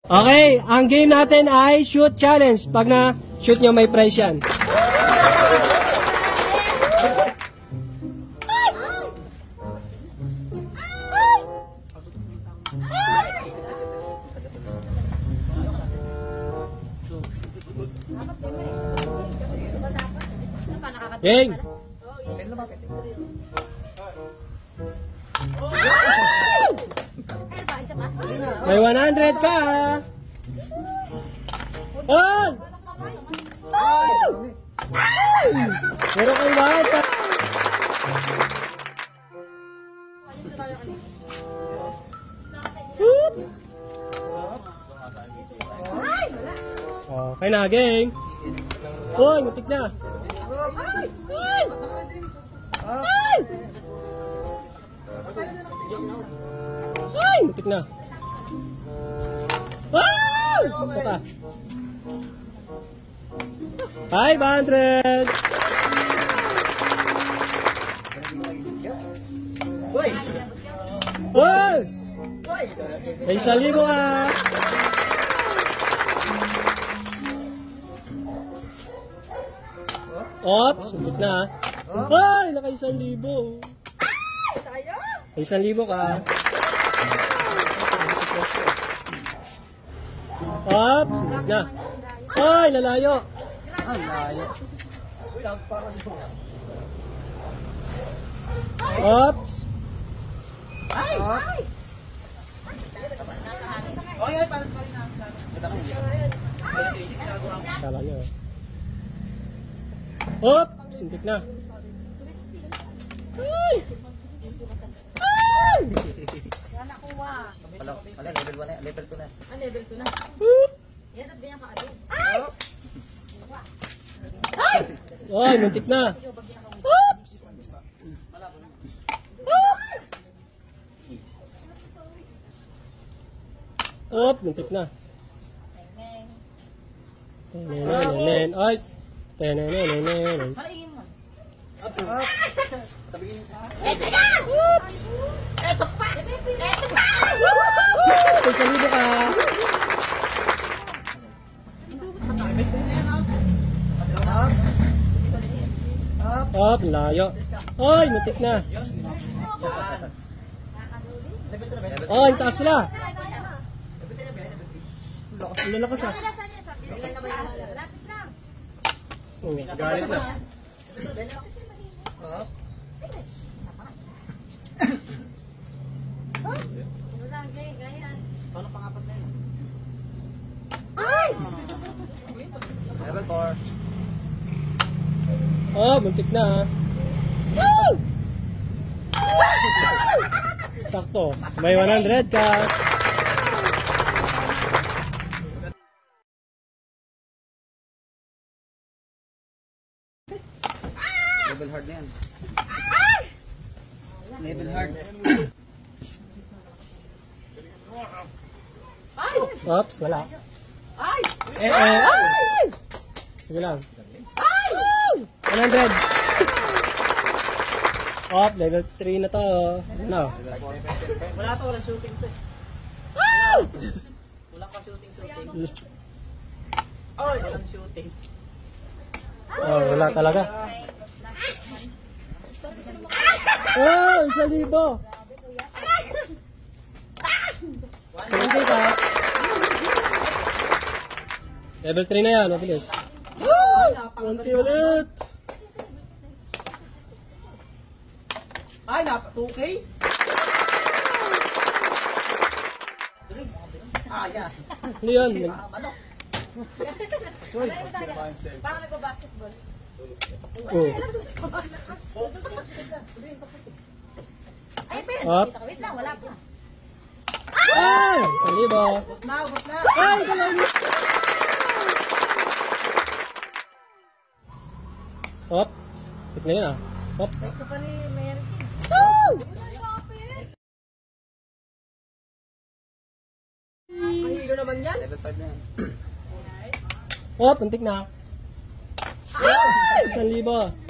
Okay, ang game natin ay shoot challenge. Pag na-shoot nyo, may prize yan. Game! May 100 ka! Oh! Meron kayo ba? Okay na, game! Uy, mutik na! Ay, mutik na! Isa ka. 500! Uy! Uy! May 1,000 ka! Ops! Mutik na. Ay! Naka 1,000. May 1,000 ka. Ops! Mutik na. Ay! Lalayo! Ops! Ay! Ay! Kala nyo. Ops! Sintik na. Ay! Ay! Wala, level 1 na. Level 2 na. Level 2 na. Yan, at ganyan ka agad. Ay! Ay! Muntik na. Oops! Oops! Muntik na. Tenenenen. Ay! Tenenenen. Halingin mo. Oops! Eto pa! Eto pa! May 1,000 ka. Up, layo. Oy, mutik na. Oy, taas sila. Lalakas ah. Galit na. Level 4. Oh, muntik na. Woo! Sakto. May 100 ka. Level hard na yan. Level hard. Oops, wala. Sige lang. 100. Op, level 3 na to. Ano? Wala to, walang shooting to. Walang pa shooting. Oh, walang shooting. Oh, wala talaga. Oh, 1,000. Sige ka. Level 3 na yan, mabilis. Konti ulit. Ay, 2K? Yeah. Ano yan? Parang nag-basketball. Oh. Ay, Ben! Up. Wait lang, wala pa. Ay! 1,000. Bus na. Ay, talaga. Hop. Hit na yun ah. Hop. Ito pa ni Mary. Mahilo naman yan. Level 5 na yan. Hop, puntik na. Ay! 1,000.